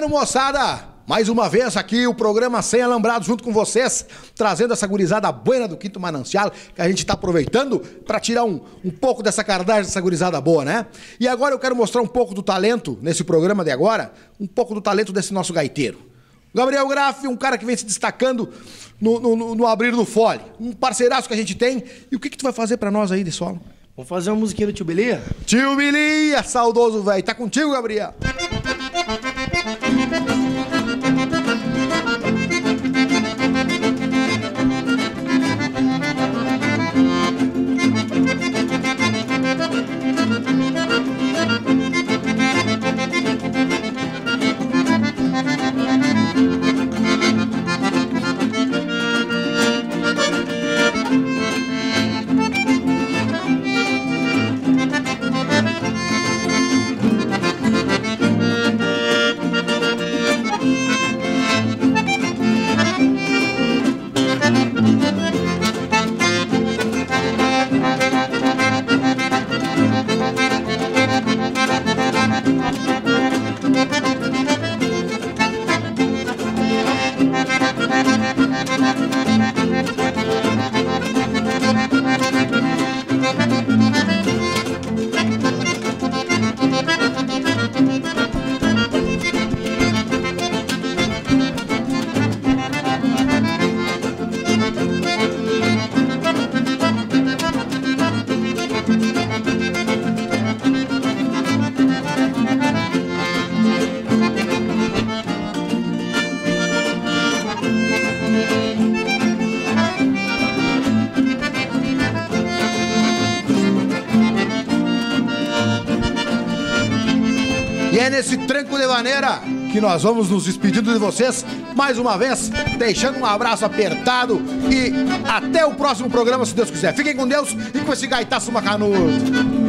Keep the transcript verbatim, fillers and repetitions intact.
Bueno, moçada, mais uma vez aqui o programa Sem Alambrado junto com vocês, trazendo essa gurizada buena do Quinto Manancial, que a gente tá aproveitando para tirar um, um pouco dessa cardagem dessa gurizada boa, né? E agora eu quero mostrar um pouco do talento, nesse programa de agora, um pouco do talento desse nosso gaiteiro. Gabriel Graff, um cara que vem se destacando no, no, no abrir do fole, um parceiraço que a gente tem. E o que que tu vai fazer para nós aí de solo? Vamos fazer uma musiquinha do Tio Bilia? Tio Bilia, saudoso velho. Tá contigo, Gabriel? E é nesse tranco de maneira que nós vamos nos despedindo de vocês mais uma vez, deixando um abraço apertado e até o próximo programa, se Deus quiser. Fiquem com Deus e com esse gaitaço macanudo.